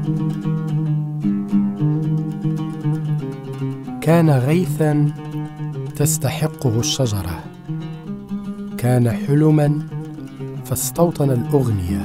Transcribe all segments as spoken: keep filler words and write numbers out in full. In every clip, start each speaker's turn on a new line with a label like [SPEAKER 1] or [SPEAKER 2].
[SPEAKER 1] كان غيثا تستحقه الشجرة، كان حلما فاستوطن الأغنية،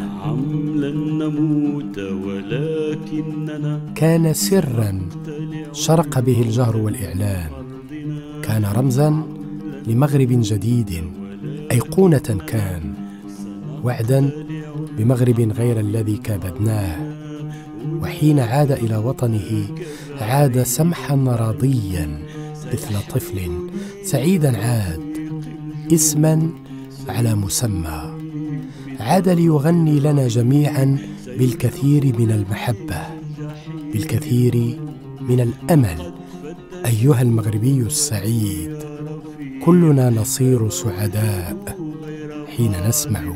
[SPEAKER 1] كان سرا شرق به الجهر والإعلان، كان رمزا لمغرب جديد، أيقونة كان وعدا بمغرب غير الذي كابدناه. وحين عاد إلى وطنه عاد سمحا راضيا مثل طفل سعيدا، عاد اسما على مسمى، عاد ليغني لنا جميعا بالكثير من المحبة، بالكثير من الأمل. أيها المغربي السعيد، كلنا نصير سعداء حين نسمعك.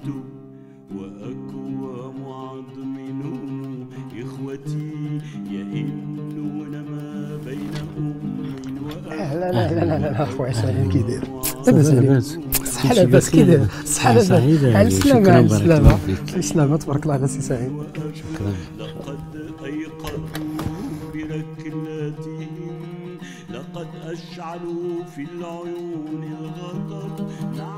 [SPEAKER 2] لا لا لا لا لا خويا سلام كي داير؟
[SPEAKER 3] لاباس لاباس
[SPEAKER 2] صحة لاباس كي داير؟ صحة لاباس على السلامة على السلامة على السلامة تبارك الله على سي سعيد.
[SPEAKER 3] شكرا.
[SPEAKER 4] لقد أشعلوا في العيون الغضب.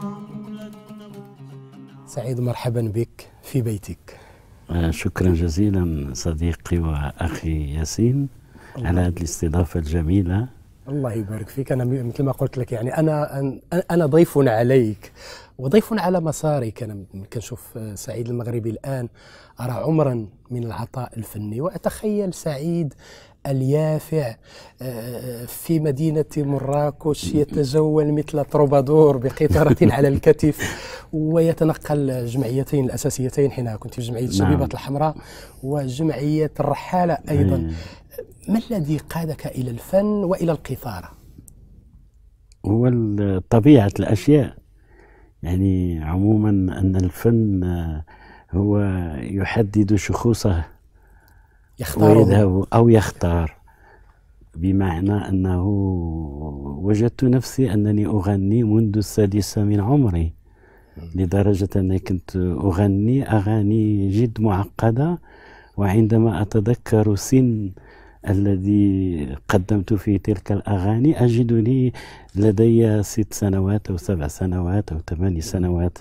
[SPEAKER 1] سعيد، مرحبا بك في بيتك.
[SPEAKER 3] شكرا جزيلا صديقي وأخي ياسين على هذه الاستضافة الجميلة.
[SPEAKER 1] الله يبارك فيك. أنا مثل ما قلت لك يعني أنا أنا ضيف عليك وضيف على مسارك. أنا كنشوف سعيد المغربي الآن أرى عمرا من العطاء الفني، وأتخيل سعيد اليافع في مدينة مراكش يتجول مثل تروبادور بقيثارة على الكتف، ويتنقل الجمعيتين الأساسيتين حينها كنت في جمعية الشبيبة الحمراء وجمعية الرحالة أيضا. ما الذي قادك إلى الفن وإلى القيثارة؟
[SPEAKER 3] هو طبيعة الأشياء، يعني عموما أن الفن هو يحدد شخوصه ويذهب أو يختار، بمعنى أنه وجدت نفسي أنني أغني منذ السادسة من عمري، لدرجة أني كنت أغني أغاني جد معقدة. وعندما أتذكر سن الذي قدمت فيه تلك الأغاني أجدني لدي ست سنوات أو سبع سنوات أو ثمان سنوات.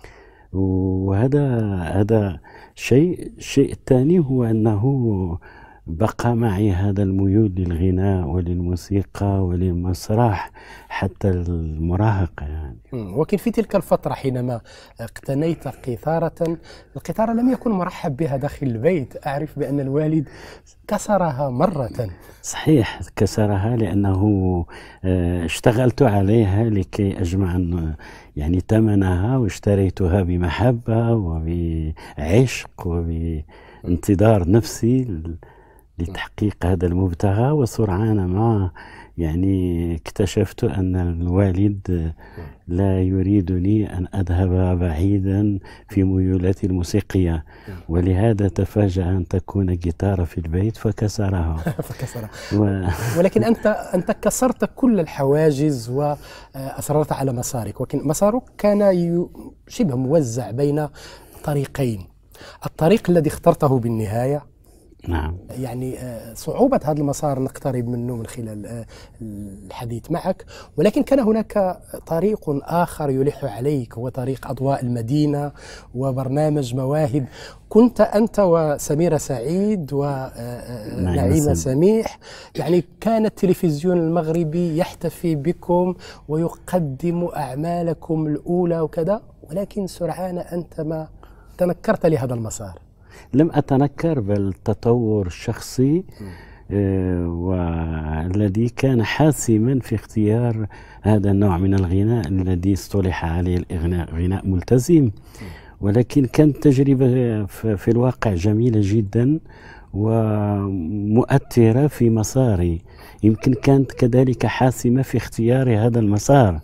[SPEAKER 3] وهذا هذا شيء شيء الثاني هو أنه بقى معي هذا الميول للغناء وللموسيقى وللمسرح حتى المراهقة يعني.
[SPEAKER 1] ولكن في تلك الفترة حينما اقتنيت قيثارة، القيثارة لم يكن مرحب بها داخل البيت. أعرف بأن الوالد كسرها مرة.
[SPEAKER 3] صحيح، كسرها لأنه اشتغلت عليها لكي أجمع يعني ثمنها، واشتريتها بمحبة وبعشق وبانتظار نفسي لتحقيق هذا المبتغى. وسرعان ما يعني اكتشفت أن الوالد لا يريدني أن أذهب بعيدا في ميولاتي الموسيقية، ولهذا تفاجأ أن تكون جيتارة في البيت فكسرها.
[SPEAKER 1] فكسرها. و... ولكن أنت أنت كسرت كل الحواجز وأصررت على مسارك، ولكن مسارك كان شبه موزع بين طريقين. الطريق الذي اخترته بالنهاية،
[SPEAKER 3] نعم،
[SPEAKER 1] يعني صعوبة هذا المسار نقترب منه من خلال الحديث معك، ولكن كان هناك طريق آخر يلح عليك، هو طريق أضواء المدينة وبرنامج مواهب. كنت أنت وسميرة سعيد ونعيمة سميح، يعني كان التلفزيون المغربي يحتفي بكم ويقدم أعمالكم الأولى وكذا، ولكن سرعان أنت ما تنكرت لهذا المسار.
[SPEAKER 3] لم أتنكر، بل تطور شخصي آه والذي كان حاسما في اختيار هذا النوع من الغناء الذي اصطلح عليه الإغناء غناء ملتزم. ولكن كانت تجربة في الواقع جميلة جدا ومؤثرة في مساري، يمكن كانت كذلك حاسمة في اختيار هذا المسار.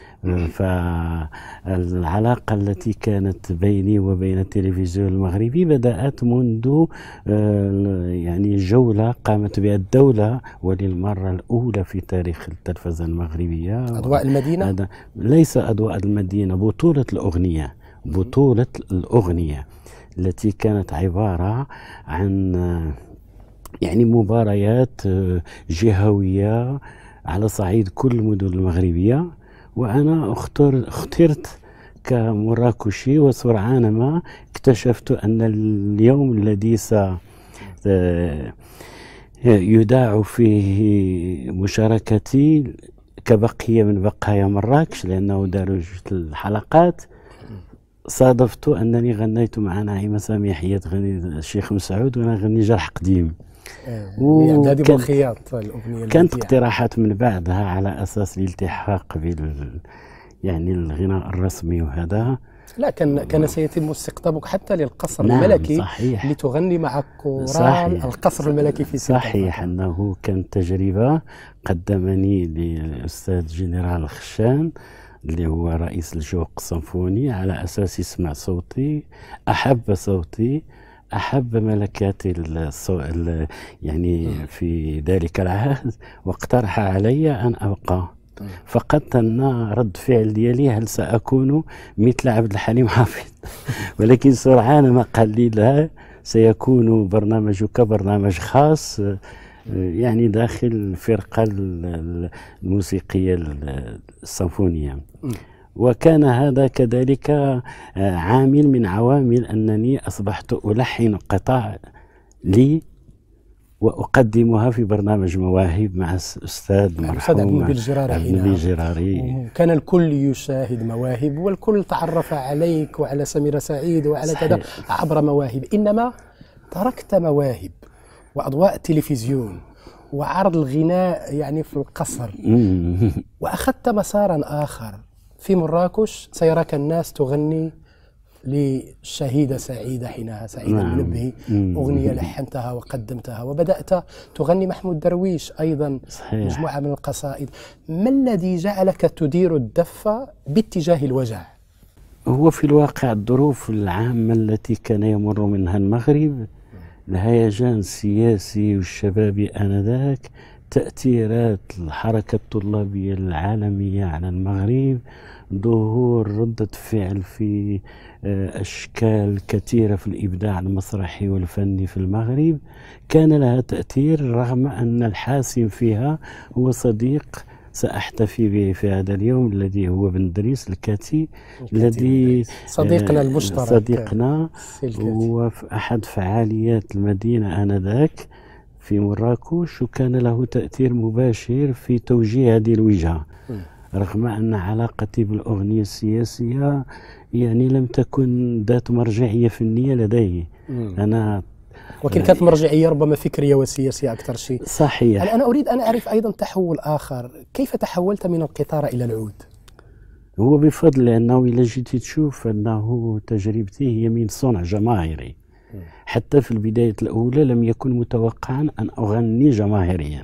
[SPEAKER 3] فالعلاقة التي كانت بيني وبين التلفزيون المغربي بدأت منذ يعني جولة قامت بها الدولة وللمرة الأولى في تاريخ التلفزة المغربية.
[SPEAKER 1] أضواء المدينة؟
[SPEAKER 3] هذا ليس أضواء المدينة، بطولة الأغنية، بطولة الأغنية التي كانت عبارة عن يعني مباريات جهوية على صعيد كل المدن المغربية. وأنا اختر اخترت كمراكشي، وسرعان ما اكتشفت أن اليوم الذي س يذاع فيه مشاركتي كبقية من بقايا مراكش، لأنه داروا الحلقات، صادفت أنني غنيت مع نعيمة سامي حية غني الشيخ مسعود، وأنا غني جرح قديم.
[SPEAKER 1] وكانت بالخياط الأغنية
[SPEAKER 3] كانت اقتراحات من بعدها على أساس الالتحاق بال يعني الغناء الرسمي وهذا.
[SPEAKER 1] لا، كان كان سيتم استقطابك حتى للقصر
[SPEAKER 3] نعم
[SPEAKER 1] الملكي،
[SPEAKER 3] صحيح،
[SPEAKER 1] لتغني مع كورال القصر الملكي في سلطنة.
[SPEAKER 3] صحيح، أنه كانت تجربة قدمني للأستاذ جنرال الخشان اللي هو رئيس الجوق السيمفوني، على أساس يسمع صوتي، أحب صوتي، أحب ملكاتي الصو... يعني في ذلك العهد، واقترح علي أن أبقى. فقط أن رد فعل ديالي هل سأكون مثل عبد الحليم حافظ، ولكن سرعان ما قال لي لا، سيكون برنامجك برنامج خاص يعني داخل الفرقة الموسيقية السيمفونية. وكان هذا كذلك عامل من عوامل أنني أصبحت ألحن قطع لي وأقدمها في برنامج مواهب مع الأستاذ مرحوم
[SPEAKER 1] عبد النبيل الجراري.
[SPEAKER 3] عبد النبيل الجراري.
[SPEAKER 1] كان الكل يشاهد مواهب، والكل تعرف عليك وعلى سميرة سعيد وعلى كذا عبر مواهب، إنما تركت مواهب وأضواء التلفزيون وعرض الغناء يعني في القصر، وأخذت مسارا آخر في مراكش. سيراك الناس تغني للشهيدة سعيدة حينها، سعيدة المنبهي، أغنية لحنتها وقدمتها، وبدأت تغني محمود درويش أيضا صحيح. مجموعة من القصائد. ما الذي جعلك تدير الدفة باتجاه الوجع؟
[SPEAKER 3] هو في الواقع الظروف العامة التي كان يمر منها المغرب، الهيجان السياسي والشبابي آنذاك، تأثيرات الحركة الطلابية العالمية على المغرب، ظهور ردة فعل في أشكال كثيرة في الإبداع المسرحي والفني في المغرب، كان لها تأثير، رغم أن الحاسم فيها هو صديق سأحتفي به في هذا اليوم الذي هو بن دريس الكاتي، الذي
[SPEAKER 1] صديقنا المشترك،
[SPEAKER 3] صديقنا، هو في أحد فعاليات المدينة آنذاك في مراكش، وكان له تأثير مباشر في توجيه هذه الوجهة، رغم أن علاقتي بالأغنية السياسية يعني لم تكن ذات مرجعية فنية لدي. أنا
[SPEAKER 1] ولكن كانت مرجعية ربما فكرية وسياسية أكثر شيء.
[SPEAKER 3] صحيح.
[SPEAKER 1] أنا أريد أن أعرف أيضا تحول آخر، كيف تحولت من القطار إلى العود؟
[SPEAKER 3] هو بفضل، لأنه إلا جيتي تشوف أنه تجربتي هي من صنع جماهيري. حتى في البداية الأولى لم يكن متوقعا أن أغني جماهيريا،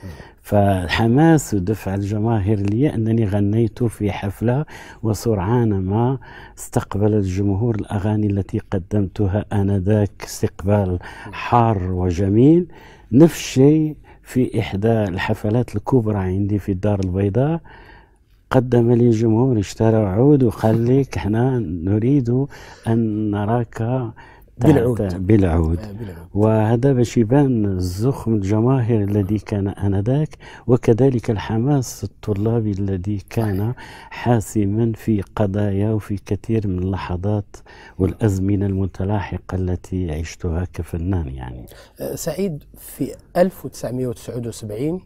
[SPEAKER 3] فحماس ودفع الجماهير لي أنني غنيت في حفلة، وسرعان ما استقبل الجمهور الأغاني التي قدمتها آنذاك استقبال حار وجميل. نفس الشيء في إحدى الحفلات الكبرى عندي في الدار البيضاء، قدم لي الجمهور، اشترى عود وقال لك احنا نريد أن نراك
[SPEAKER 1] بالعود.
[SPEAKER 3] بالعود. وهذا باش يبان الزخم الجماهير الذي كان آنذاك، وكذلك الحماس الطلابي الذي كان حاسما في قضايا وفي كثير من اللحظات والأزمنة المتلاحقة التي عشتها كفنان. يعني
[SPEAKER 1] سعيد، في ألف وتسعمائة وتسعة وسبعين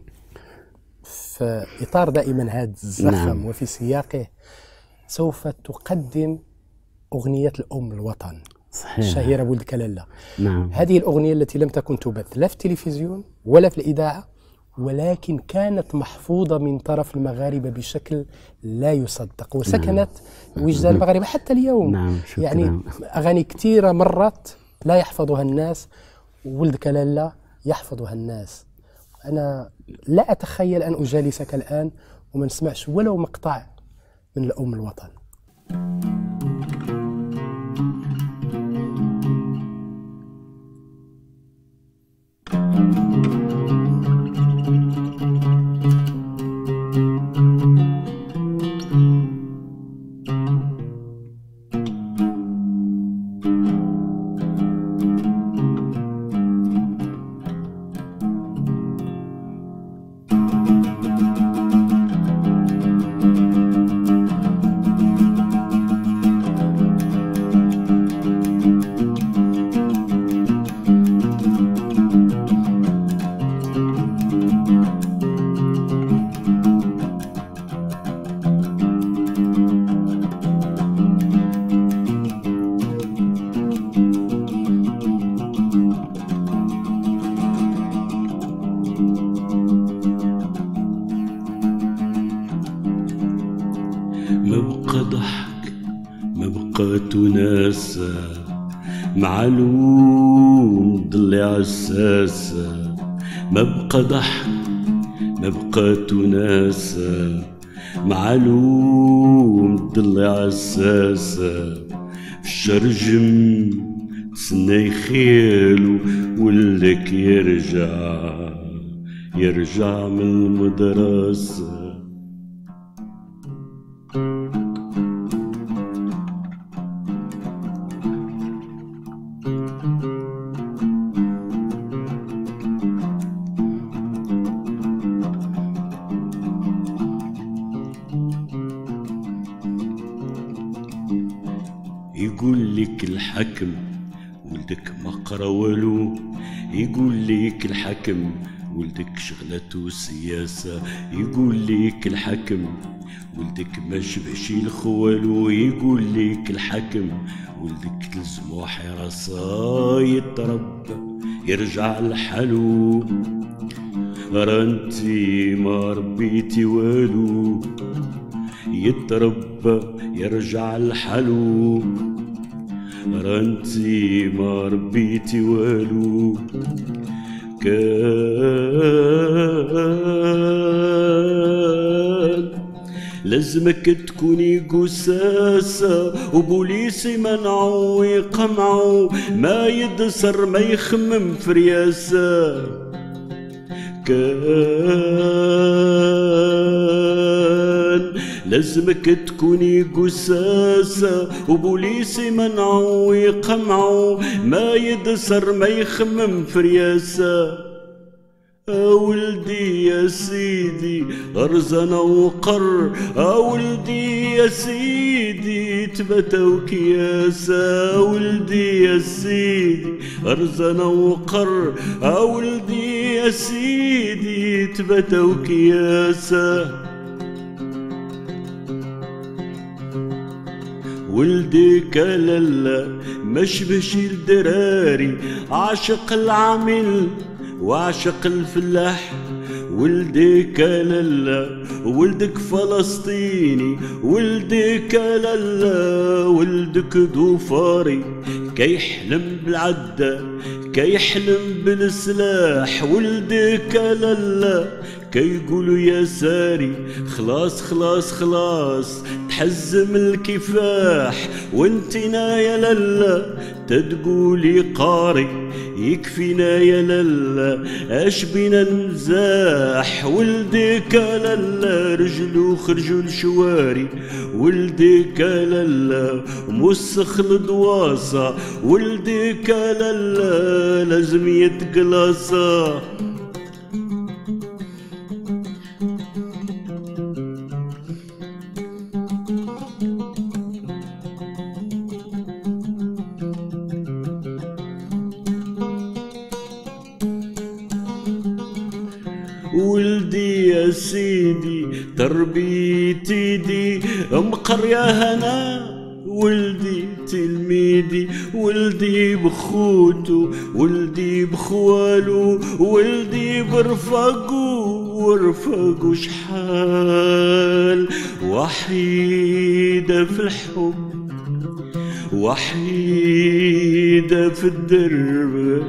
[SPEAKER 1] في إطار دائما هذا الزخم نعم. وفي سياقه سوف تقدم أغنية الأم الوطن صحيح. الشهيرة ولد كلالا.
[SPEAKER 3] نعم.
[SPEAKER 1] هذه الأغنية التي لم تكن تبث لا في التلفزيون ولا في الإذاعة، ولكن كانت محفوظة من طرف المغاربة بشكل لا يصدق، وسكنت نعم. وجدان المغاربة حتى اليوم.
[SPEAKER 3] نعم.
[SPEAKER 1] يعني أغاني كثيرة مرت لا يحفظها الناس، ولد كلالا يحفظها الناس. أنا لا أتخيل أن أجالسك الآن وما نسمعش ولو مقطع من الأم الوطن.
[SPEAKER 4] تناسى معلوم ضلي عساسة، ما بقى ضحك ما بقى تناسى معلوم ضلي عساسة، في الشرجم تسنى خيالو ولك يرجع يرجع من المدرسة. يقول لك الحكم ولدك ما قرا والو، يقول لك الحكم ولدك شغلته سياسة، يقول لك الحكم ولدك ما شبهش الخوالو، يقول لك الحكم ولدك تلزمو حراسة، يتربى يرجع لحالو، رانتي ما ربيتي والو، يتربى يرجع لحالو، رانتي ما ربيتي والو. كان لازمك تكوني قساسة وبوليسي منعو ويقمعو، ما يدسر ما يخمم في رياسة. كان لازمك تكوني قساسة وبوليسي منعو ويقمعو، ما يدسر ما يخمم في رياسة. أولدي يا سيدي أرزنا وقر، أولدي يا سيدي تبتا وكياسة، أولدي يا سيدي أرزنا وقر، أولدي يا سيدي تبتا وكياسة. ولدك لالا ما شبهش الدراري، عاشق العامل وعشق الفلاح. ولدك لالا ولدك فلسطيني، ولدك لالا ولدك ضفاري، كيحلم بالعدة كيحلم بالسلاح. ولدك لالا كيقولوا يا ساري خلاص خلاص خلاص تحزم الكفاح، وانتنا يا لالا تتقولي قاري يكفينا يا لالا اش بينا نمزاح. ولدك لالا رجلو خرجوا الشواري، ولدك لالا مسخ الدواسة، ولدك لالا لازم يتقلاصا. ولدي يا سيدي تربيتي دي مقر يا هنا، ولدي تلميذي ولدي بخوتو ولدي بخوالو ولدي برفقو ورفقو شحال. وحيدة في الحب وحيدة في الدرب،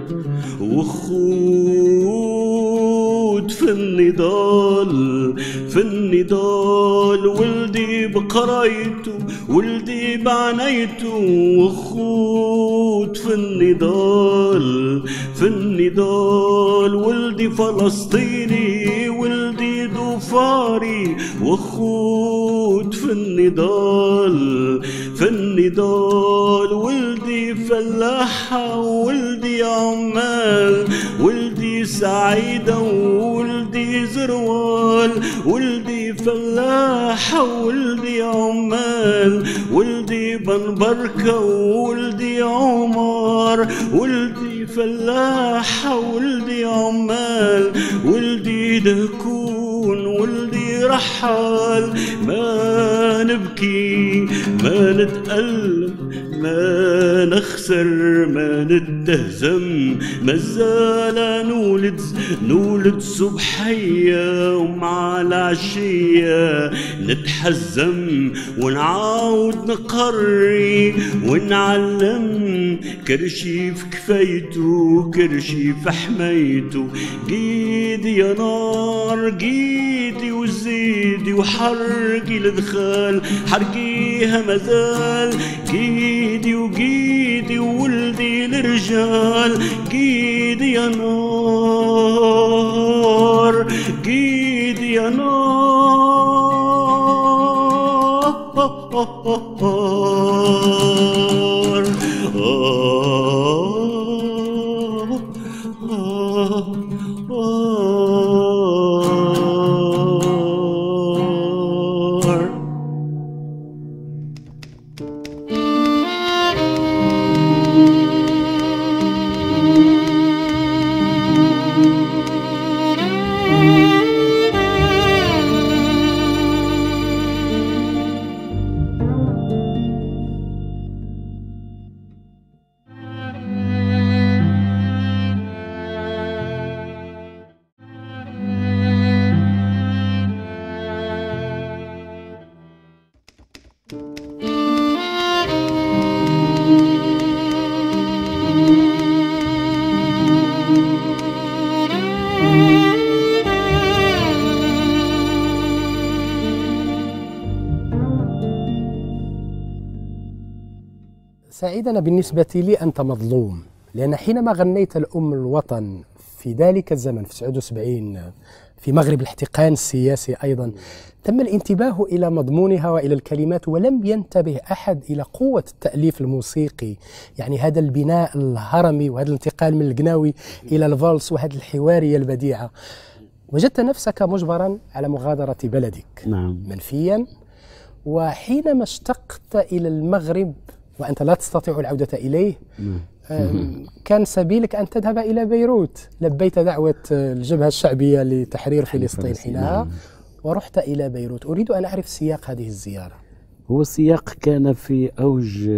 [SPEAKER 4] وخوت في النضال في النضال. ولدي بقرايته ولدي بعنايته، وخوت في النضال في النضال. ولدي فلسطيني ولدي ضفاري، وخوت في النضال في النضال. ولدي فلاحة ولدي عمال، ولدي سعيدة ولدي زروال. ولدي فلاحة ولدي عمال، ولدي بنبركة ولدي عمار. ولدي فلاحة ولدي عمال، ولدي دكون ولدي رحال. ما نبكي ما نتألم ما نخسر ما نتهزم، مازال نولد نولد صبحية ومع العشية نتحزم ونعاود نقري ونعلم، كرشي في كفايته كرشي في حمايته، قيدي يا نار قيدي وزيدي وحرقي الادخال حرقيها مازال، قيدي وقيدي وولدي الرجال، قيدي يا نار قيدي يا نار.
[SPEAKER 1] سعيد، أنا بالنسبة لي أنت مظلوم، لأن حينما غنيت الأم الوطن في ذلك الزمن في تسعة وسبعين في مغرب الاحتقان السياسي أيضا، تم الانتباه إلى مضمونها وإلى الكلمات، ولم ينتبه أحد إلى قوة التأليف الموسيقي، يعني هذا البناء الهرمي وهذا الانتقال من القناوي إلى الفالس وهذه الحوارية البديعة. وجدت نفسك مجبرا على مغادرة بلدك
[SPEAKER 3] نعم.
[SPEAKER 1] منفيا، وحينما اشتقت إلى المغرب وأنت لا تستطيع العودة إليه، كان سبيلك أن تذهب إلى بيروت، لبيت دعوة الجبهة الشعبية لتحرير فلسطين حينها ورحت إلى بيروت. أريد أن أعرف سياق هذه الزيارة.
[SPEAKER 3] هو السياق كان في أوج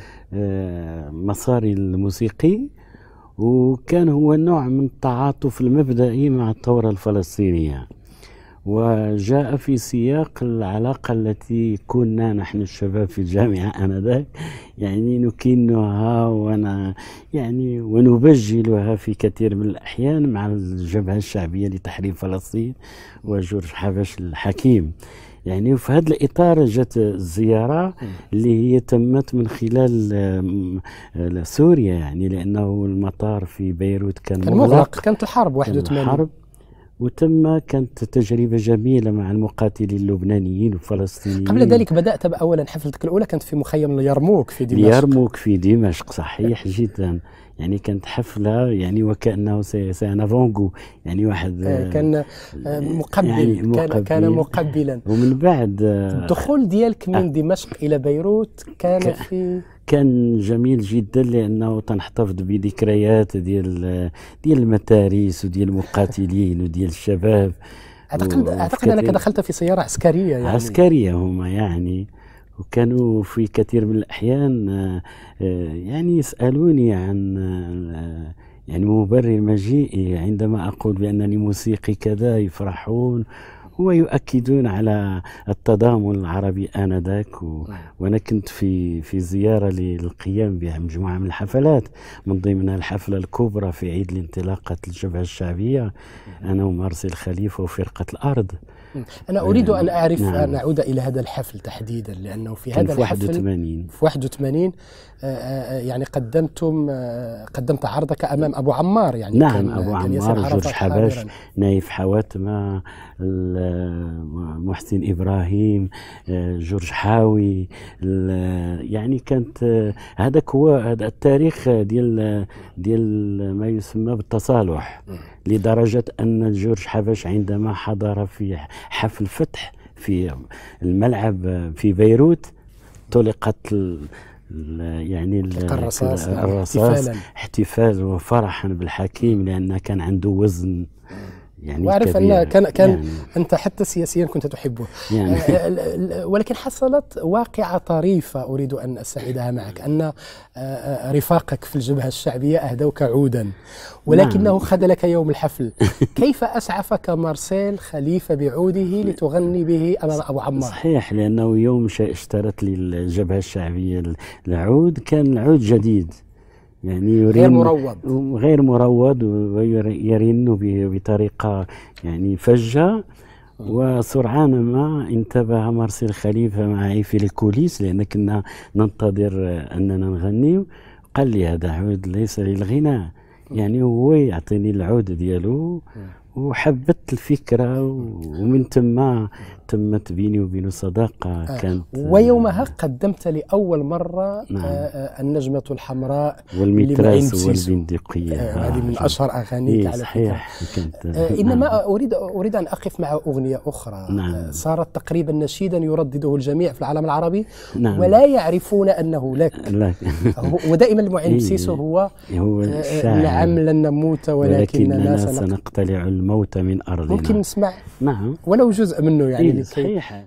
[SPEAKER 3] مساري الموسيقي، وكان هو نوع من التعاطف المبدئي مع الثورة الفلسطينية، وجاء في سياق العلاقة التي كنا نحن الشباب في الجامعة آنذاك يعني نكنها ون يعني ونبجلها في كثير من الأحيان مع الجبهة الشعبية لتحرير فلسطين وجورج حبش الحكيم. يعني وفي هذا الإطار جت الزيارة اللي هي تمت من خلال سوريا، يعني لأنه المطار في بيروت كان,
[SPEAKER 1] كان مغلق، كانت الحرب واحد وثمانين
[SPEAKER 3] الحرب، وتم كانت تجربة جميلة مع المقاتلين اللبنانيين والفلسطينيين.
[SPEAKER 1] قبل ذلك بدأت بأولا حفلتك الأولى كانت في مخيم اليرموك في دمشق.
[SPEAKER 3] اليرموك في دمشق صحيح جدا، يعني كانت حفلة يعني وكأنه سينافونغو، يعني واحد
[SPEAKER 1] كان مقبل، يعني مقبل كان مقبلا.
[SPEAKER 3] ومن بعد
[SPEAKER 1] الدخول ديالك من دمشق إلى بيروت كان في
[SPEAKER 3] كان جميل جدا، لانه تنحتفظ بذكريات ديال ديال المتاريس وديال المقاتلين وديال الشباب.
[SPEAKER 1] اعتقد اعتقد انك دخلت في سياره عسكريه يعني
[SPEAKER 3] عسكريه هما يعني، وكانوا في كثير من الاحيان يعني يسالوني عن يعني مبرر مجيئي عندما اقول بانني موسيقي كذا، يفرحون ويؤكدون على التضامن العربي آنذاك. و... وأنا كنت في في زيارة للقيام بمجموعة من الحفلات، من ضمنها الحفلة الكبرى في عيد الانطلاقة الجبهة الشعبية، أنا ومارسيل خليفة وفرقة الأرض.
[SPEAKER 1] أنا أريد أن أعرف نعم. أن أعود إلى هذا الحفل تحديدا، لأنه في هذا
[SPEAKER 3] في
[SPEAKER 1] الحفل
[SPEAKER 3] واحد وثمانين
[SPEAKER 1] في واحد وثمانين يعني قدمتم قدمت عرضك أمام أبو عمار، يعني
[SPEAKER 3] نعم أبو عمار، جورج حبش، نايف حواتمة، محسن إبراهيم، جورج حاوي، يعني كانت هذاك هو هذا التاريخ ديال ديال ما يسمى بالتصالح، لدرجة أن جورج حبش عندما حضر في حفل فتح في الملعب في بيروت طلقت يعني
[SPEAKER 1] الرصاص
[SPEAKER 3] الرصاص احتفالا وفرحا بالحكيم، لأن كان عنده وزن يعني
[SPEAKER 1] واعرف ان كان كان يعني انت حتى سياسيا كنت تحبه يعني ولكن حصلت واقعه طريفه اريد ان استعيدها معك، ان رفاقك في الجبهه الشعبيه اهدوك عودا ولكنه خذلك يوم الحفل. كيف اسعفك مارسيل خليفه بعوده لتغني به امام ابو عمار؟
[SPEAKER 3] صحيح، لانه يوم اشترت لي الجبهه الشعبيه العود كان العود جديد، يعني
[SPEAKER 1] غير مروض
[SPEAKER 3] غير مروض ويرن بطريقة يعني فجة. وسرعان ما انتبه مارسيل خليفة معي في الكوليس، لأن كنا ننتظر أننا نغني، قال لي هذا عود ليس للغناء، يعني هو يعطيني العود ديالو وحبت الفكرة، ومن ثم تمت بيني وبينه صداقة كانت.
[SPEAKER 1] ويومها قدمت لأول مرة نعم. النجمة الحمراء
[SPEAKER 3] والمتراس والبندقية،
[SPEAKER 1] هذه من أشهر أغانيك على
[SPEAKER 3] فكرة.
[SPEAKER 1] إنما نعم. أريد أريد أن أقف مع أغنية أخرى نعم. صارت تقريبا نشيدا يردده الجميع في العالم العربي نعم. ولا يعرفون أنه لك, لك. ودائما المعين بسيسو هو, هو نعم لن نموت ولكننا
[SPEAKER 3] سنقتلع الموت من أرضنا.
[SPEAKER 1] ممكن نسمع
[SPEAKER 3] نعم
[SPEAKER 1] ولو جزء منه يعني
[SPEAKER 3] إيه صحيح.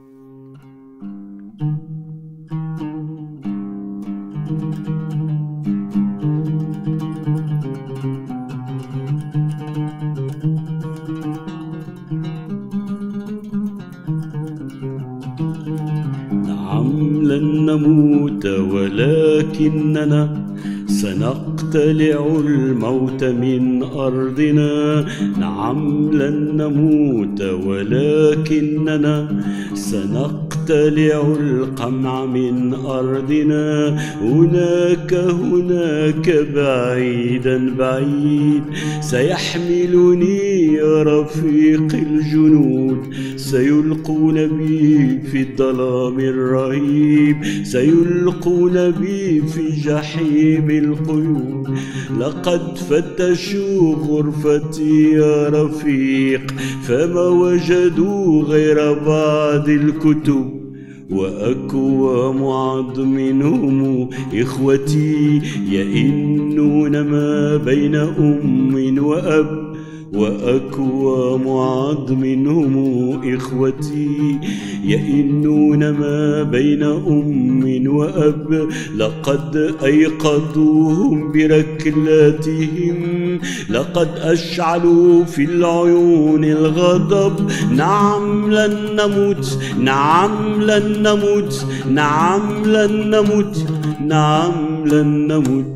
[SPEAKER 4] نعم لن نموت ولكننا سنقتلع الموت من أرضنا. نعم لن نموت ولكننا سنقتلع القمع من أرضنا. هناك هناك بعيدا بعيد سيحملني يا رفيق الجنود، سيلقون بي في الظلام الرهيب، سيلقون بي في جحيم القيود. لقد فتشوا غرفتي يا رفيق فما وجدوا غير بعض الكتب، وأكوام عظمهم إخوتي يئنون ما بين أم وأب، وأكوام عظمهم إخوتي يئنون ما بين أم وأب. لقد أيقظوهم بركلاتهم، لقد أشعلوا في العيون الغضب. نعم لن نموت، نعم لن نموت، نعم لن نموت، نعم لن نموت.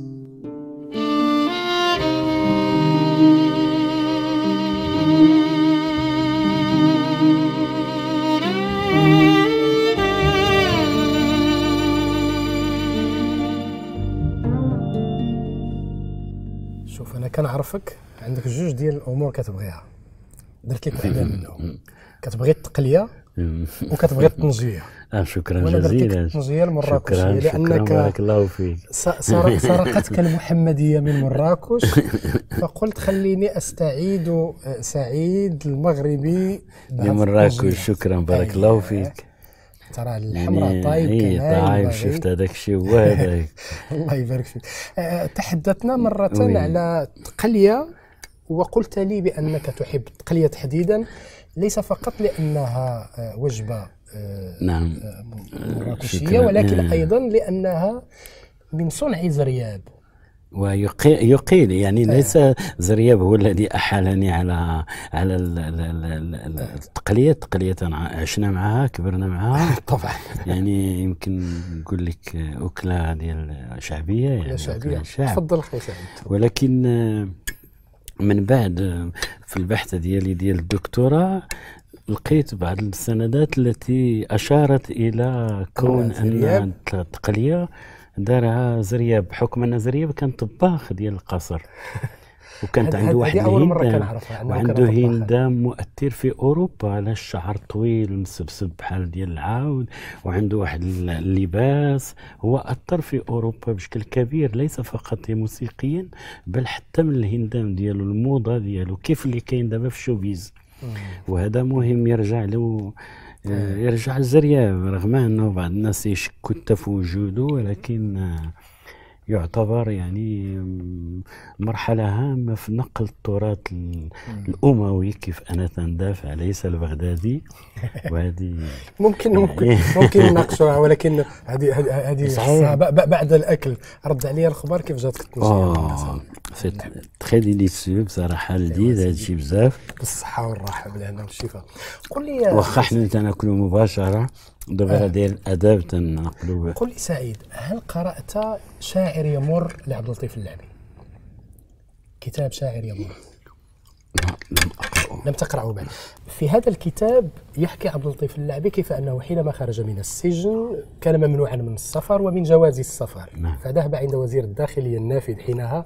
[SPEAKER 1] شوف أنا كنعرفك عندك جوج ديال الأمور كتبغيها، درت لك وحدة منهم، كتبغي التقلية وكتبغي الطنجية.
[SPEAKER 3] آه شكرا جزيلا.
[SPEAKER 1] الطنجية المراكشية
[SPEAKER 3] لأنك بارك الله فيك
[SPEAKER 1] سرقتك المحمدية من مراكش، فقلت خليني أستعيد سعيد المغربي
[SPEAKER 3] لمراكش. شكرا بارك الله فيك.
[SPEAKER 1] ترى الحمراء طايب
[SPEAKER 3] يعني طايب شفت هذاك الشيء هو هذاك.
[SPEAKER 1] الله يبارك فيك. أه تحدثنا مرة وي. على تقلية، وقلت لي بأنك تحب التقلية تحديدا ليس فقط لأنها وجبة
[SPEAKER 3] نعم
[SPEAKER 1] مراكشية، ولكن آه. أيضا لأنها من صنع زرياب
[SPEAKER 3] ويقيل يعني ليس زرياب هو الذي أحالني على على التقلية. التقلية عشنا معها كبرنا معها
[SPEAKER 1] طبعا.
[SPEAKER 3] يعني يمكن نقول لك أكلة ديال شعبية، يعني
[SPEAKER 1] شعبية. تفضل أخي سعيد.
[SPEAKER 3] ولكن من بعد في البحث ديالي ديال الدكتوراه لقيت بعض السندات التي أشارت إلى كون أن التقلية دارها زرياب، بحكم أن زرياب كان طباخ ديال القصر، وكانت عنده واحد الهندام وعنده هندام مؤثر في أوروبا على الشعر طويل ومسبسب بحال ديال العود، وعنده واحد اللباس هو أثر في أوروبا بشكل كبير، ليس فقط موسيقيا بل حتى من الهندام ديالو، الموضة ديالو كيف اللي كاين دابا في الشوبيز. وهذا مهم يرجع له يرجع الزرياب، رغم أنه بعض الناس يشكوا في وجوده، ولكن يعتبر يعني مرحلة هامة في نقل التراث الأموي كيف أنا تندافع ليس البغدادي. وهذه
[SPEAKER 1] ممكن ممكن ممكن نناقشوها، ولكن هذه هذه بعد الأكل. رد عليا الخبر كيف جاتك التمشية؟
[SPEAKER 3] سي تري ديليسيو بصراحة، لذيذ هذا الشيء بزاف،
[SPEAKER 1] بالصحة والراحة بالهنا والشفاء. قل لي
[SPEAKER 3] واخا حنا تناكلوا مباشرة دابا ديال الاداب تنقلوا.
[SPEAKER 1] قل لي سعيد، هل قرات شاعر يمر لعبد اللطيف اللعبي؟ كتاب شاعر يمر
[SPEAKER 3] لم اقراه.
[SPEAKER 1] لم تقراه بعد. في هذا الكتاب يحكي عبد اللطيف اللعبي كيف انه حينما خرج من السجن كان ممنوعا من السفر ومن جواز السفر.
[SPEAKER 3] نعم.
[SPEAKER 1] فذهب عند وزير الداخليه النافذ حينها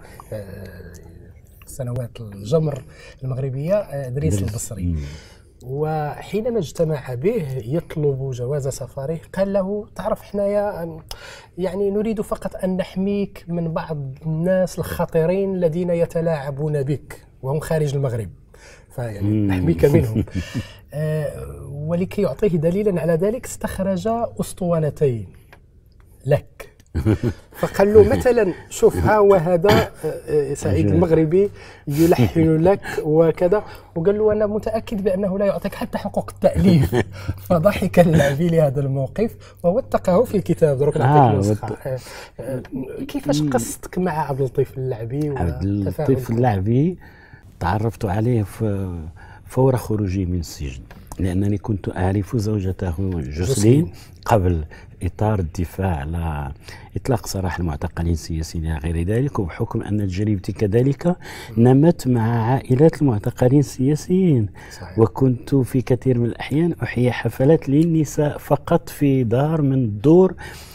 [SPEAKER 1] سنوات الجمر المغربيه ادريس البصري. وحينما اجتمع به يطلب جواز سفره قال له: تعرف حنايا يعني نريد فقط أن نحميك من بعض الناس الخطيرين الذين يتلاعبون بك وهم خارج المغرب، فيعني نحميك منهم. آه ولكي يعطيه دليلا على ذلك استخرج أسطوانتين لك. فقال له مثلا شوف ها وهذا سعيد المغربي يلحن لك وكذا، وقال له انا متاكد بانه لا يعطيك حتى حقوق التاليف. فضحك اللعبي لهذا الموقف ووثقه في الكتاب. دروك نعطيك نسخه. كيفاش قصتك مع عبد اللطيف اللعبي؟
[SPEAKER 3] عبد اللطيف اللعبي تعرفت عليه فور خروجي من السجن، لانني كنت اعرف زوجته جوسلين قبل إطار الدفاع على إطلاق سراح المعتقلين السياسيين إلى غير ذلك، وبحكم أن تجربتي كذلك نمت مع عائلات المعتقلين السياسيين. صحيح. وكنت في كثير من الأحيان أحيي حفلات للنساء فقط في دار من دور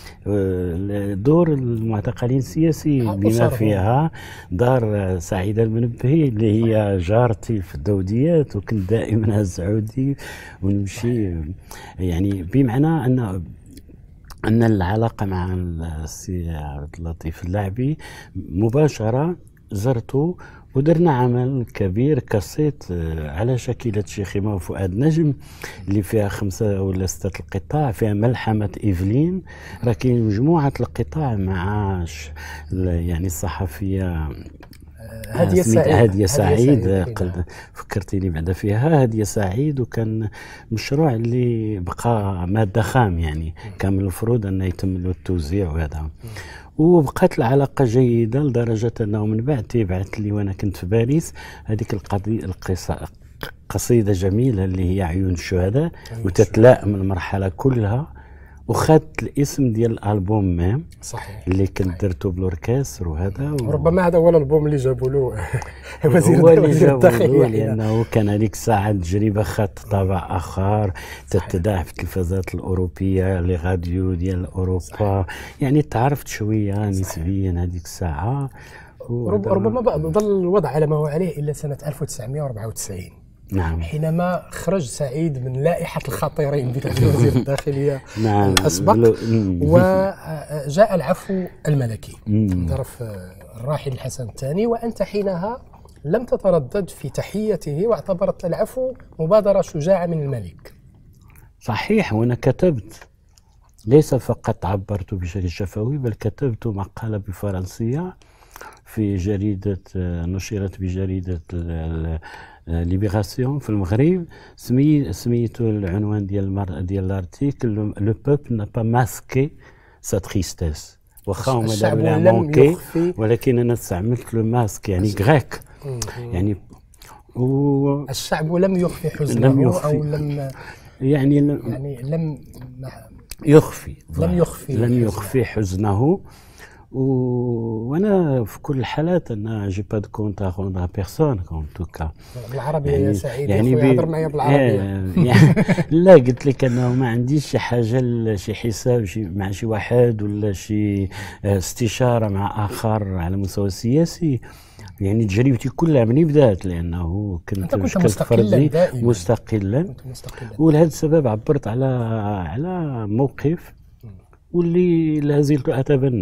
[SPEAKER 3] دور المعتقلين السياسيين، بما فيها دار سعيدة المنبهي اللي هي جارتي في الدوديات، وكنت دائما هز عودي ونمشي. يعني بمعنى أن أن العلاقة مع السي عبد اللطيف اللعبي مباشرة. زرته ودرنا عمل كبير كاسيت على شكلة شيخيمة وفؤاد نجم اللي فيها خمسة ولا ستة القطاع، فيها ملحمة إيفلين. راه كاين مجموعة القطاع مع يعني الصحفية
[SPEAKER 1] هادية سعيد.
[SPEAKER 3] هادية سعيد فكرتيني بعدا فيها هادية سعيد. وكان مشروع اللي بقى مادة خام، يعني كان من المفروض أنه يتم له التوزيع وهذا. وبقات العلاقة جيدة لدرجة أنه من بعد تبعت لي وأنا كنت في باريس هذيك القضية القصة قصيدة جميلة اللي هي عيون الشهداء، وتتلائم المرحلة كلها. وخدت الاسم ديال الالبوم ميم.
[SPEAKER 1] صحيح.
[SPEAKER 3] اللي كنت درته بالأوركستر وهذا.
[SPEAKER 1] وربما هذا هو الالبوم اللي جابوا له وزير
[SPEAKER 3] هو اللي جابوا له، لانه كان هذيك الساعه تجربه خدت طابع اخر، تتذاع في التلفزات الاوروبيه لي راديو ديال اوروبا. صحيح. يعني تعرفت شويه نسبيا هذيك الساعه.
[SPEAKER 1] ربما ظل الوضع على ما هو عليه الى سنه ألف وتسعمائة وأربعة وتسعين.
[SPEAKER 3] نعم.
[SPEAKER 1] حينما خرج سعيد من لائحة الخطيرين بتعديل وزير الداخلية
[SPEAKER 3] نعم.
[SPEAKER 1] الأسبق، وجاء العفو الملكي من طرف الراحل الحسن الثاني، وأنت حينها لم تتردد في تحيته واعتبرت العفو مبادرة شجاعة من الملك.
[SPEAKER 3] صحيح. وأنا كتبت ليس فقط عبرت بشكل شفوي، بل كتبت مقالة بفرنسية في جريدة نشرت بجريدة ليبراسيون في المغرب. سمي سميته العنوان ديال المر... ديال الارتيكل لو بوبل نا با ماسكي سا تريستيس. واخا هما داروا لها مونكي، ولكن انا استعملت لو ماسك يعني غريك. يعني
[SPEAKER 1] و... الشعب لم يخفي حزنه لم يخفي. او لم
[SPEAKER 3] يعني لم
[SPEAKER 1] يعني لم
[SPEAKER 3] يخفي
[SPEAKER 1] لم يخفي
[SPEAKER 3] لم يخفي حزنه. وانا في كل الحالات انا جي با دو كونت ا روندر بيرسون كون توكا
[SPEAKER 1] بالعربيه. يعني يا سعيد يعني يهضر معايا بالعربيه.
[SPEAKER 3] يعني لا قلت لك انه ما عنديش شي حاجه شي حساب شي مع شي واحد ولا شي استشاره مع اخر على المستوى السياسي. يعني تجربتي كلها مني بدات، لانه كنت
[SPEAKER 1] كنت مستقلا دائما
[SPEAKER 3] مستقلا. ولهذا السبب عبرت على على موقف واللي لا زلت اتبناه.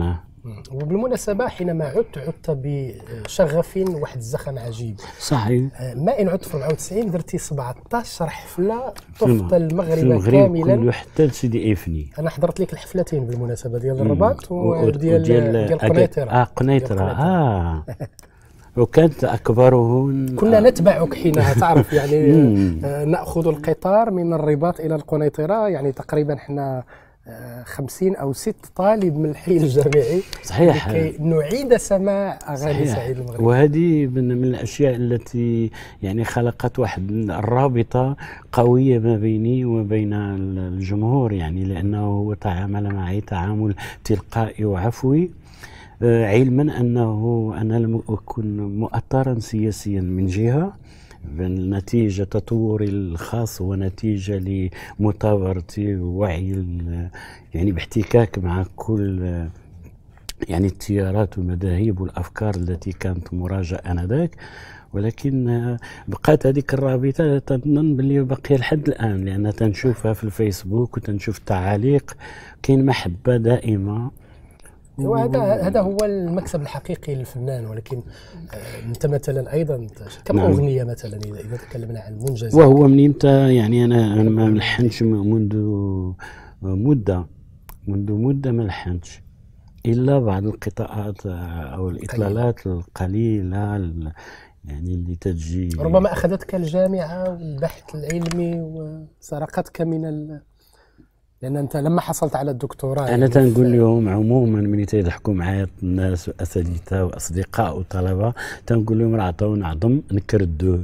[SPEAKER 1] وبالمناسبة حينما عدت عدت بشغف واحد الزخم عجيب.
[SPEAKER 3] صحيح.
[SPEAKER 1] ما إن عدت في أربعة وتسعين درتي سبعطاش حفلة طفت المغرب,
[SPEAKER 3] المغرب
[SPEAKER 1] كاملا
[SPEAKER 3] كله حتى لسيدي إفني.
[SPEAKER 1] أنا حضرت لك الحفلتين بالمناسبة ديال الرباط وديال
[SPEAKER 3] ديال
[SPEAKER 1] قنيطرة.
[SPEAKER 3] اه قنيطرة اه وكانت أكبرهن.
[SPEAKER 1] كنا نتبعك حينها تعرف يعني آه نأخذ القطار من الرباط إلى القنيطرة، يعني تقريبا احنا خمسين أو ست طالب من الحي الجامعي.
[SPEAKER 3] صحيح.
[SPEAKER 1] لكي نعيد سماع أغاني
[SPEAKER 3] صحيح.
[SPEAKER 1] سعيد المغربي.
[SPEAKER 3] وهذه من الأشياء التي يعني خلقت واحد الرابطة قوية ما بيني وبين الجمهور، يعني لأنه هو تعامل معي تعامل تلقائي وعفوي، علما أنه أنا لم أكن مؤثرا سياسيا من جهة، نتيجة تطوري الخاص ونتيجة لمثابرتي ووعي يعني باحتكاك مع كل يعني التيارات والمذاهب والأفكار التي كانت مراجعة آنذاك، ولكن بقات هذيك الرابطة تظن باللي باقية لحد الآن، لأن تنشوفها في الفيسبوك وتنشوف التعاليق، كاين محبة دائمة.
[SPEAKER 1] وهذا هذا هو المكسب الحقيقي للفنان. ولكن انت مثلا ايضا كم نعم. اغنيه مثلا اذا اذا تكلمنا عن المنجز،
[SPEAKER 3] وهو من امتى يعني انا انا ما ملحنش منذ مده منذ مده ما لحنتش الا بعض القطاعات او الاطلالات القليله يعني اللي تجي.
[SPEAKER 1] ربما اخذتك الجامعه والبحث العلمي وسرقتك من ال... لأن أنت لما حصلت على الدكتوراه
[SPEAKER 3] أنا يعني تنقول لهم عموما من يضحكوا معايا الناس وأساتذة وأصدقاء وطلبة، تنقول لهم راه عطاونا عظم نكردوه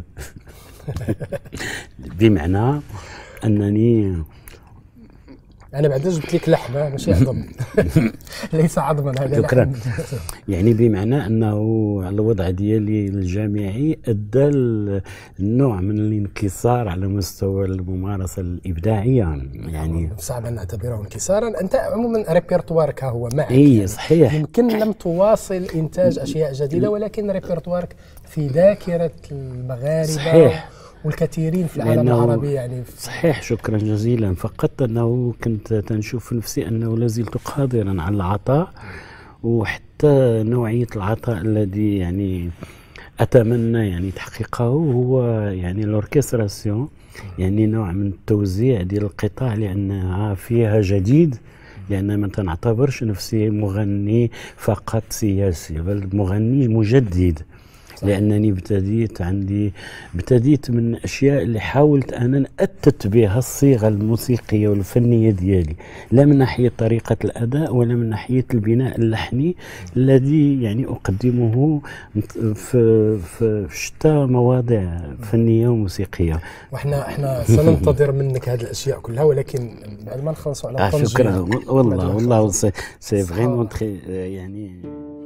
[SPEAKER 3] بمعنى أنني
[SPEAKER 1] أنا بعد جبت لك لحمة ماشي عظم ليس عظما هذا
[SPEAKER 3] شكرا. يعني بمعنى أنه الوضع ديالي الجامعي أدى النوع من الانكسار على مستوى الممارسة الإبداعية، يعني
[SPEAKER 1] صعب أن نعتبره انكسارا. أنت عموما ريبرتوارك هو معك.
[SPEAKER 3] إيه يعني صحيح.
[SPEAKER 1] يمكن لم تواصل إنتاج أشياء جديدة، ولكن ريبرتوارك في ذاكرة المغاربة.
[SPEAKER 3] صحيح.
[SPEAKER 1] والكثيرين في العالم العربي يعني.
[SPEAKER 3] صحيح. شكرا جزيلا. فقدت أنه كنت تنشوف في نفسي أنه لازلت قادرا على العطاء، وحتى نوعية العطاء الذي يعني أتمنى يعني تحقيقه هو يعني الأوركستراسيون، يعني نوع من التوزيع ديال القطاع، لأنها فيها جديد، لأن ما تنعتبرش نفسي مغني فقط سياسي، بل مغني مجدد. لأنني ابتديت عندي ابتديت من الأشياء اللي حاولت أن نأتت بها الصيغة الموسيقية والفنية ديالي، لا من ناحية طريقة الأداء ولا من ناحية البناء اللحني الذي يعني أقدمه في في شتى مواضع فنية وموسيقية.
[SPEAKER 1] وإحنا إحنا سننتظر منك هذه الأشياء كلها، ولكن بعد ما نخلصوا على
[SPEAKER 3] طنجة. شكرا والله والله سي فريمون تري يعني.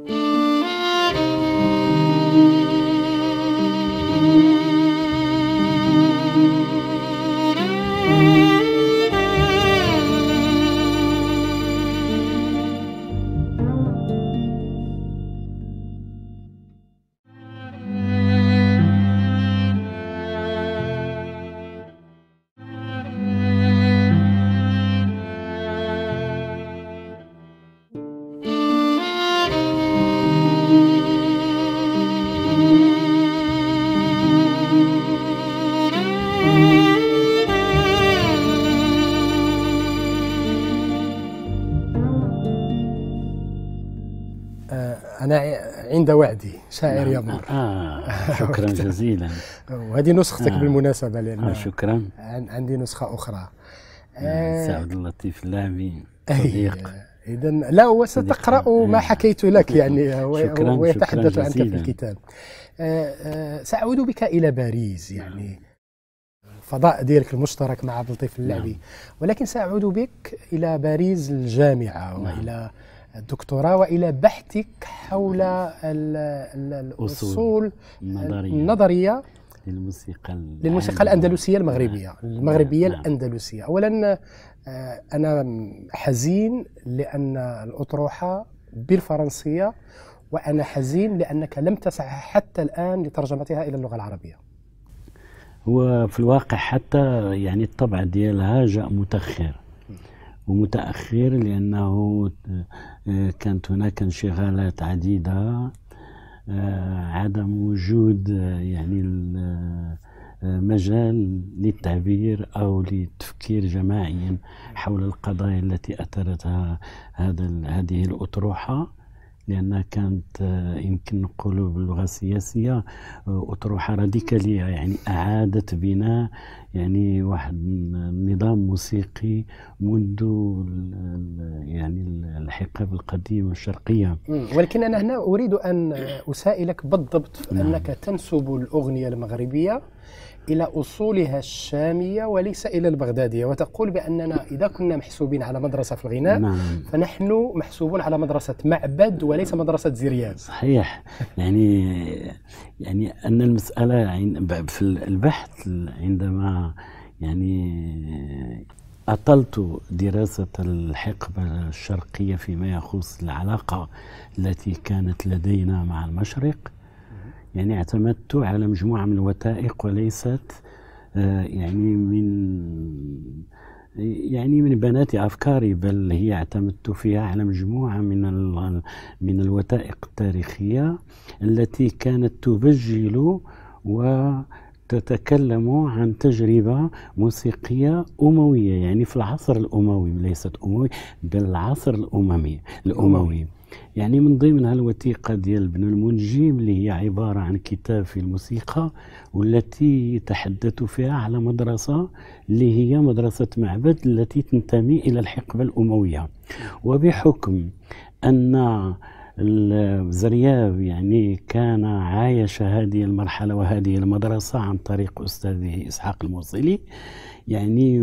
[SPEAKER 1] أنا عند وعدي شاعر
[SPEAKER 3] نعم.
[SPEAKER 1] يمر.
[SPEAKER 3] آه شكرا جزيلا.
[SPEAKER 1] وهذه نسختك آه. بالمناسبة، لأن
[SPEAKER 3] آه شكرا.
[SPEAKER 1] عندي نسخة أخرى.
[SPEAKER 3] آه سعد اللطيف اللامي صديق.
[SPEAKER 1] إذا لا وستقرأ ما حكيت لك يعني ويتحدث عنك في الكتاب. آه آه سأعود بك إلى باريس، يعني الفضاء ديالك المشترك مع عبد اللطيف اللعبي، ولكن سأعود بك إلى باريس الجامعة وإلى الدكتوراه وإلى بحثك حول الأصول النظرية, النظرية
[SPEAKER 3] للموسيقى
[SPEAKER 1] للموسيقى الأندلسية المغربية المغربية نعم. الأندلسية. أولا أنا حزين لأن الأطروحة بالفرنسية، وأنا حزين لأنك لم تسعى حتى الآن لترجمتها إلى اللغة العربية.
[SPEAKER 3] هو في الواقع حتى يعني الطبع ديالها جاء متأخر، ومتأخر، لأنه كانت هناك انشغالات عديدة، عدم وجود يعني مجال للتعبير أو للتفكير جماعيا حول القضايا التي أثرتها هذا هذه الأطروحة، لأنها كانت يمكن نقول باللغة السياسية أطروحة راديكالية، يعني أعادت بناء يعني واحد نظام موسيقي منذ يعني الحقب القديمة الشرقية.
[SPEAKER 1] ولكن أنا هنا أريد أن أسائلك بالضبط، نعم. أنك تنسب الأغنية المغربية إلى أصولها الشامية وليس إلى البغدادية، وتقول بأننا إذا كنا محسوبين على مدرسة في الغناء، نعم. فنحن محسوبون على مدرسة معبد وليس مدرسة زرياب.
[SPEAKER 3] صحيح. يعني يعني أن المسألة في البحث عندما يعني أطلت دراسة الحقبة الشرقية فيما يخص العلاقة التي كانت لدينا مع المشرق، يعني اعتمدت على مجموعة من الوثائق وليست آه يعني من يعني من بنات أفكاري، بل هي اعتمدت فيها على مجموعة من من الوثائق التاريخية التي كانت تبجل وتتكلم عن تجربة موسيقية أموية، يعني في العصر الأموي، ليست أموي بل العصر الأممي الأموي. يعني من ضمنها الوثيقة ديال ابن المنجم اللي هي عبارة عن كتاب في الموسيقى، والتي يتحدث فيها على مدرسة اللي هي مدرسة معبد التي تنتمي إلى الحقبة الأموية. وبحكم أن زرياب يعني كان عايش هذه المرحلة وهذه المدرسة عن طريق أستاذه إسحاق الموصلي، يعني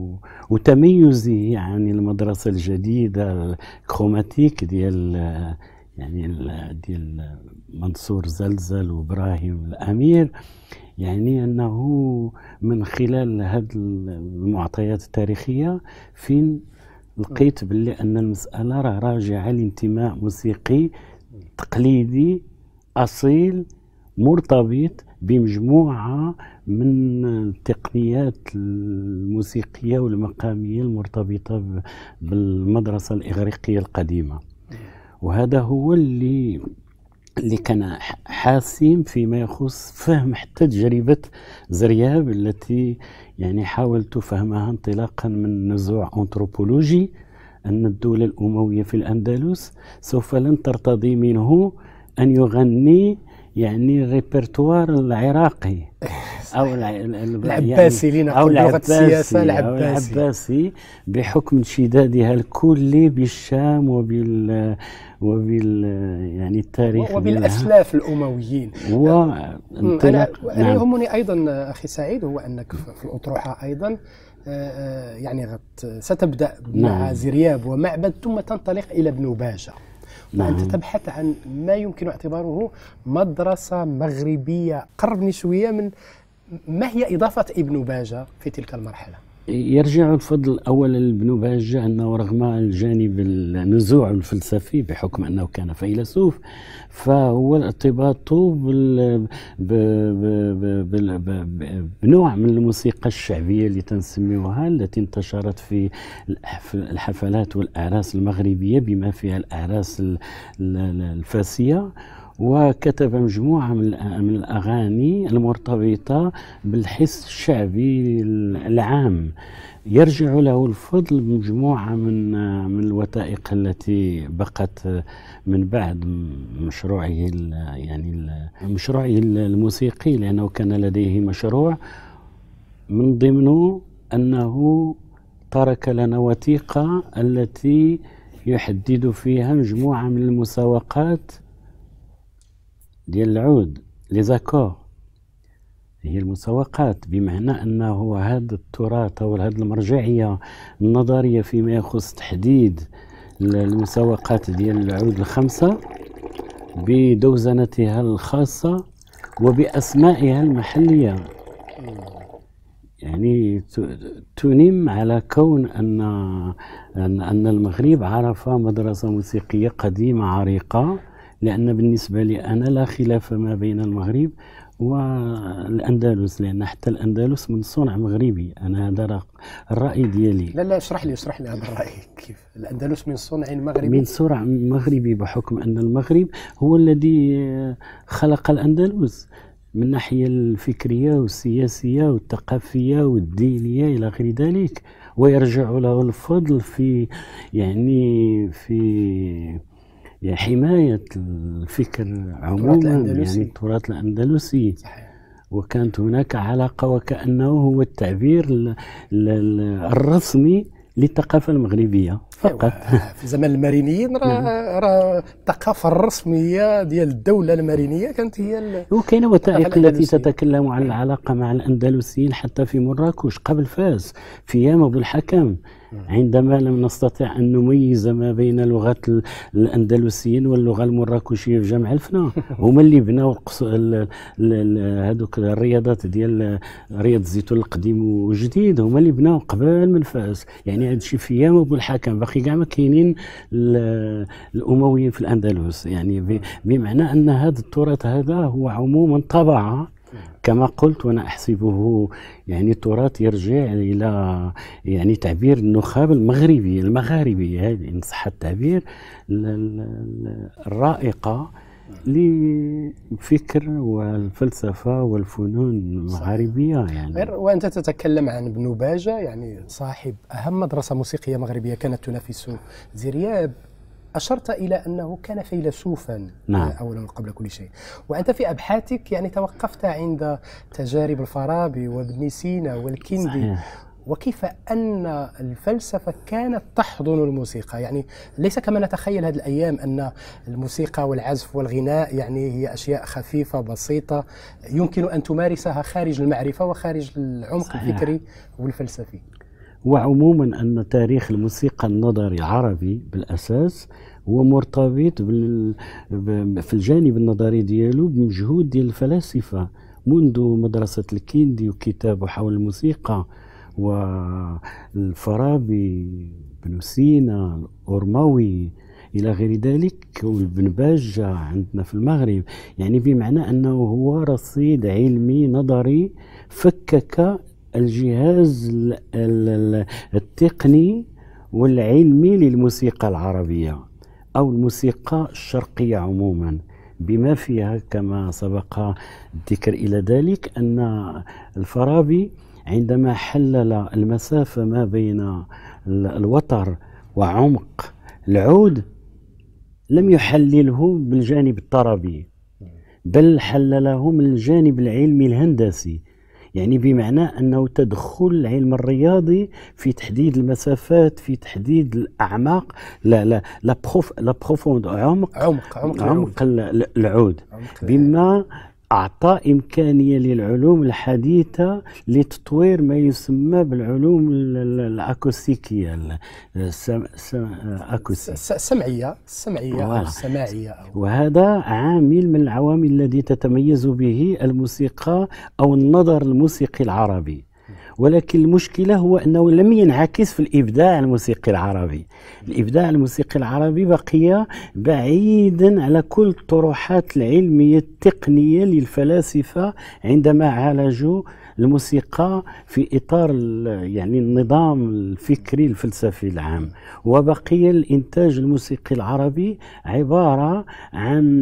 [SPEAKER 3] وتميزه عن المدرسة الجديدة الكروماتيك ديال يعني ديال منصور زلزل وإبراهيم الأمير، يعني أنه من خلال هذه المعطيات التاريخية فين لقيت باللي أن المسألة راه راجعة لانتماء موسيقي تقليدي أصيل مرتبط بمجموعة من التقنيات الموسيقية والمقامية المرتبطة بالمدرسة الإغريقية القديمة. وهذا هو اللي اللي كان حاسم فيما يخص فهم حتى تجربة زرياب التي يعني حاولت فهمها انطلاقا من نزوع أنثروبولوجي، أن الدولة الأموية في الأندلس سوف لن ترتضي منه أن يغني يعني الريبرتوار العراقي أو
[SPEAKER 1] العباسي
[SPEAKER 3] يعني أو
[SPEAKER 1] لغة السياسة العباسي.
[SPEAKER 3] العباسي بحكم انشدادها الكلي بالشام وبال وبال يعني التاريخ
[SPEAKER 1] وبالأسلاف الأمويين.
[SPEAKER 3] و
[SPEAKER 1] أنا نعم. يهمني أيضا أخي سعيد هو أنك في الأطروحة أيضا يعني ستبدأ مع نعم. زرياب ومعبد ثم تنطلق إلى ابن باجة. نعم. أنت تبحث عن ما يمكن اعتباره مدرسة مغربية. قربني شوية من ما هي إضافة ابن باجة في تلك المرحلة؟
[SPEAKER 3] يرجع الفضل أولا لابن باجة أنه رغم الجانب النزوع الفلسفي بحكم أنه كان فيلسوف، فهو ارتباطه بنوع من الموسيقى الشعبية اللي تنسميوها التي انتشرت في الحفلات والأعراس المغربية بما فيها الأعراس الفاسية، وكتب مجموعة من الأغاني المرتبطة بالحس الشعبي العام. يرجع له الفضل بمجموعة من من الوثائق التي بقت من بعد مشروعه يعني مشروعه الموسيقي، لأنه كان لديه مشروع من ضمنه أنه ترك لنا وثيقة التي يحدد فيها مجموعة من المساوقات ديال العود ليزاكور، هي المساوقات، بمعنى أنه هذا التراث أو هذه المرجعية النظرية فيما يخص تحديد المساوقات ديال العود الخمسة بدوزنتها الخاصة وبأسمائها المحلية، يعني تنم على كون أن أن المغرب عرف مدرسة موسيقية قديمة عريقة. لأن بالنسبة لي أنا لا خلاف ما بين المغرب والأندلس، لأن حتى الأندلس من صنع مغربي. أنا هذا الرأي ديالي.
[SPEAKER 1] لا لا اشرح لي اشرح لي هذا الرأي. كيف الأندلس من صنع مغربي؟
[SPEAKER 3] من صنع مغربي بحكم أن المغرب هو الذي خلق الأندلس من الناحية الفكرية والسياسية والثقافية والدينية إلى غير ذلك، ويرجع له الفضل في يعني في يعني حماية الفكر عموما، يعني التراث الأندلسي. صحيح. وكانت هناك علاقة وكأنه هو التعبير الرسمي للثقافة المغربية فقط.
[SPEAKER 1] في زمن المارينيين راه راه الثقافة الرسمية ديال الدولة المارينية كانت هي.
[SPEAKER 3] وكاين وثائق التي تتكلم عن العلاقة مع الأندلسيين حتى في مراكش قبل فاس في أيام أبو الحكم، عندما لم نستطع أن نميز ما بين لغة الأندلسيين واللغة المراكشية في جامع الفنا. هما اللي بناو هذوك الرياضات ديال رياض الزيتون القديم والجديد، هما اللي بناو قبل من فاس. يعني هذا الشيء في ايام ابو الحكم، باقي كاع ما كاينين الامويين في الاندلس. يعني بمعنى ان هذا التراث هذا هو عموما طبع كما قلت، وانا احسبه يعني تراث يرجع الى يعني تعبير النخاب المغربي المغاربي، هذه ان صح التعبير، الرائقه للفكر والفلسفه والفنون المغاربيه. يعني
[SPEAKER 1] وانت تتكلم عن ابن باجه، يعني صاحب اهم مدرسه موسيقيه مغربيه كانت تنافس زرياب. أشرت إلى أنه كان فيلسوفا.
[SPEAKER 3] نعم.
[SPEAKER 1] أولا قبل كل شيء. وأنت في أبحاثك يعني توقفت عند تجارب الفارابي وابن سينا والكندي. صحيح. وكيف أن الفلسفة كانت تحضن الموسيقى، يعني ليس كما نتخيل هذه الأيام أن الموسيقى والعزف والغناء يعني هي أشياء خفيفة بسيطة يمكن أن تمارسها خارج المعرفة وخارج العمق. صحيح. الفكري والفلسفي.
[SPEAKER 3] وعموما أن تاريخ الموسيقى النظري العربي بالأساس هو مرتبط في الجانب النظري ديالو بمجهود ديال الفلاسفة منذ مدرسة الكندي وكتابه حول الموسيقى، والفارابي، ابن سينا، الأورموي إلى غير ذلك، وابن باجة عندنا في المغرب. يعني بمعنى أنه هو رصيد علمي نظري فكك الجهاز التقني والعلمي للموسيقى العربية أو الموسيقى الشرقية عموما، بما فيها كما سبق الذكر إلى ذلك أن الفارابي عندما حلل المسافة ما بين الوتر وعمق العود لم يحلله بالجانب الطربي، بل حلله من الجانب العلمي الهندسي. يعني بمعنى أنه تدخل العلم الرياضي في تحديد المسافات، في تحديد الأعماق، لا لا لا بروف لا بروفوند عمق
[SPEAKER 1] عمق عمق,
[SPEAKER 3] عمق العود, العود. بما أعطى إمكانية للعلوم الحديثة لتطوير ما يسمى بالعلوم الأكوستيكية
[SPEAKER 1] السمعية السمعية أو السماعية أو.
[SPEAKER 3] وهذا عامل من العوامل التي تتميز به الموسيقى أو النظر الموسيقي العربي. ولكن المشكلة هو أنه لم ينعكس في الإبداع الموسيقي العربي. الإبداع الموسيقي العربي بقي بعيدا على كل الطروحات العلمية التقنية للفلاسفة عندما عالجوا الموسيقى في إطار يعني النظام الفكري الفلسفي العام. وبقي الإنتاج الموسيقي العربي عبارة عن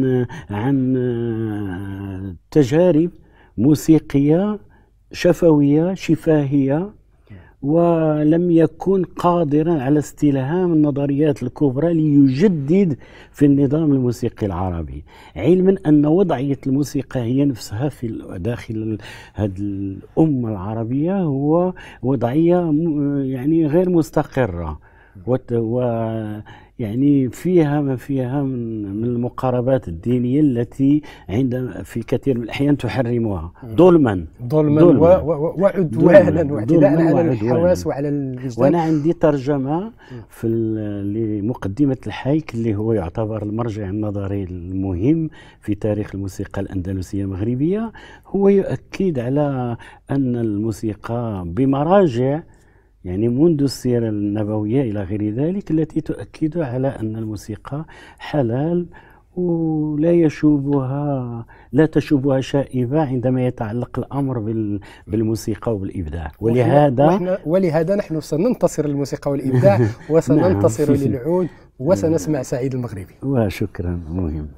[SPEAKER 3] عن تجارب موسيقية شفوية شفاهية، ولم يكن قادرا على استلهام النظريات الكبرى ليجدد في النظام الموسيقي العربي، علما أن وضعية الموسيقى هي نفسها في داخل هذه الأمة العربية هو وضعية يعني غير مستقرة، و يعني فيها ما فيها من المقاربات الدينية التي عند في كثير من الأحيان تحرمها ظلما
[SPEAKER 1] ظلما وعدوانا واعتداء على الحواس وعلى الوجدان.
[SPEAKER 3] وأنا عندي ترجمة في لمقدمة الحيك اللي هو يعتبر المرجع النظري المهم في تاريخ الموسيقى الأندلسية المغربية، هو يؤكد على أن الموسيقى بمراجع يعني منذ السيرة النبوية إلى غير ذلك التي تؤكد على أن الموسيقى حلال ولا يشوبها لا تشوبها شائبة عندما يتعلق الأمر بالموسيقى وبالإبداع. ولهذا
[SPEAKER 1] ولهذا نحن سننتصر للموسيقى والإبداع وسننتصر
[SPEAKER 3] نعم.
[SPEAKER 1] للعود وسنسمع سعيد المغربي.
[SPEAKER 3] وشكرا. مهم.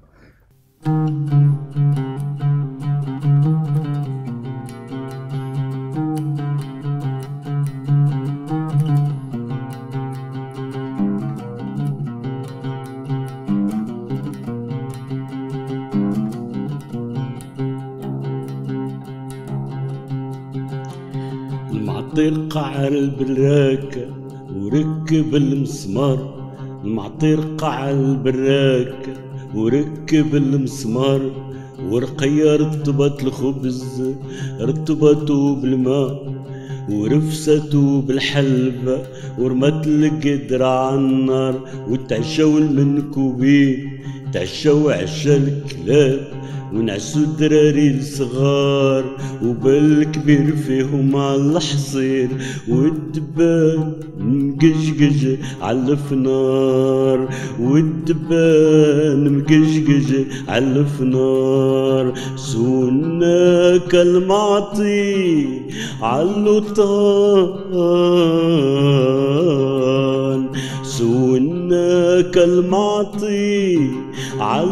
[SPEAKER 4] المعطر قعر البراكة وركب المسمار، المعطر قعر البراكة وركب المسمار، ورقية رطبت الخبز رطبته بالماء، ورفسته بالحلبة ورمت القدرة عالنار، وتعشوا المنكوبين تعشوا عشا الكلاب، ونعسو الدراري الصغار وبالكبير فيهم على الحصير، والدبان مقشقش على الفنار، والدبان مقشقش على الفنار، سوناك المعطي على اللوطان، سوناك المعطي على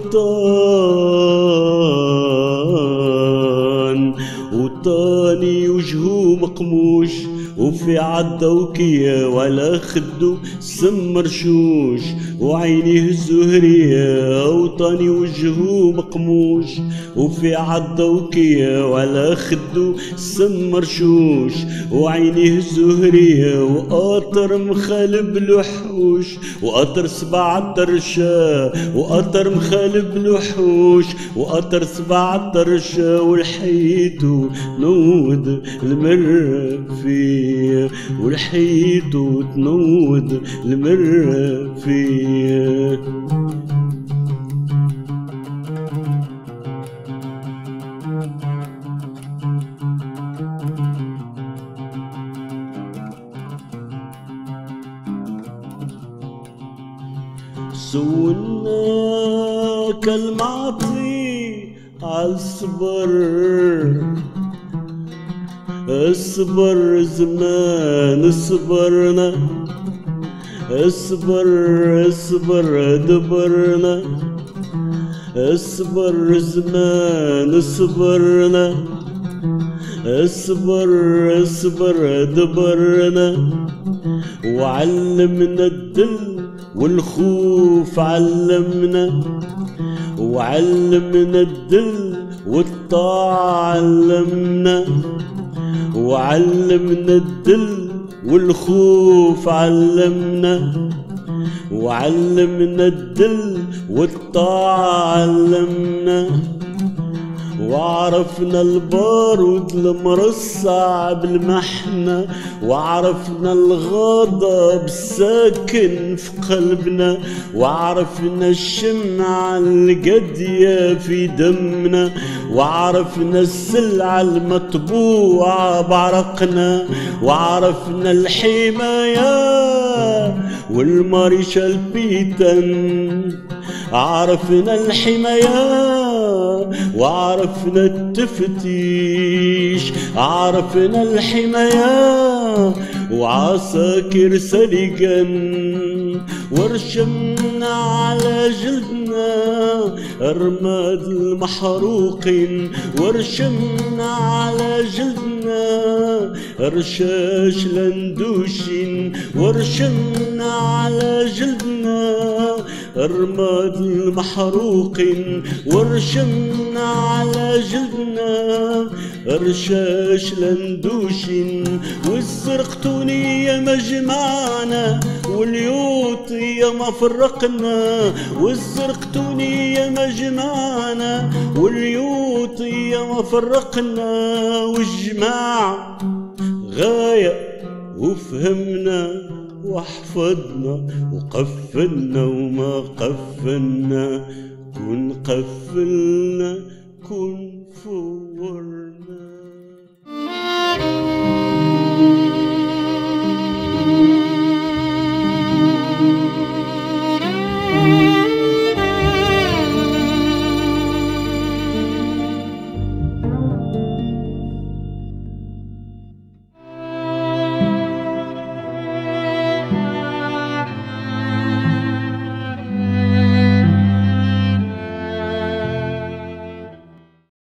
[SPEAKER 4] اللوطان، وطاني وجهه مقموش وفي عالدوكية وعلى خدو سم مرشوش وعينيه الزهرية، وطاني وجهه مقموش وفي عالدوكية وعلى خدو سم مرشوش وعينيه الزهرية، وقاطر مخالب لحوش وقاطر سبع طرشة، وقاطر مخالب لحوش وقاطر سبع طرشة، والحيتو نود المرة فيه والحيتو تنود المرة فيه. سوناك المعطي عالصبر، اصبر زمان اصبرنا، اصبر اصبر دبرنا، اصبر زمان اصبرنا، اصبر اصبر دبرنا، وعلمنا الدل والخوف علمنا، وعلمنا الدل والطاعة علمنا، وعلمنا الدل والخوف علمنا، وعلمنا الدل والطاعة علمنا، وعرفنا البارود المرصع بالمحنة، وعرفنا الغضب الساكن في قلبنا، وعرفنا الشمعة القدية في دمنا، وعرفنا السلعة المطبوعة بعرقنا، وعرفنا الحماية والمارشال بيتن، عرفنا الحماية وعرفنا التفتيش، عرفنا الحماية وعساكر سليقن، ورشمنا على جلدنا رماد المحروقين، ورشمنا على جلدنا رشاش لندوشين، ورشمنا على جلدنا رماد المحروقين، ورشمنا على جلدنا رشاش لندوشين، والزرقتونية ما جمعنا واليوطية ما فرقنا، والزرقتونية ما جمعنا واليوطية ما فرقنا، والجماع غاية وفهمنا وحفظنا وقفلنا وما قفلنا، كن قفلنا كن فورنا.